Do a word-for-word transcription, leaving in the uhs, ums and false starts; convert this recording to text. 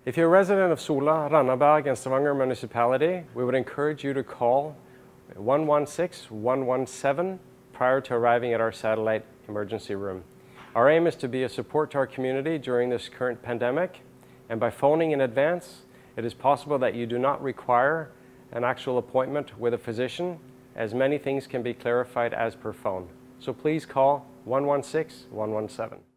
If you're a resident of Sola, Randaberg and Stavanger municipality, we would encourage you to call one one six, one one seven prior to arriving at our satellite emergency room. Our aim is to be a support to our community during this current pandemic, and by phoning in advance, it is possible that you do not require an actual appointment with a physician, as many things can be clarified as per phone. So please call one one six, one one seven.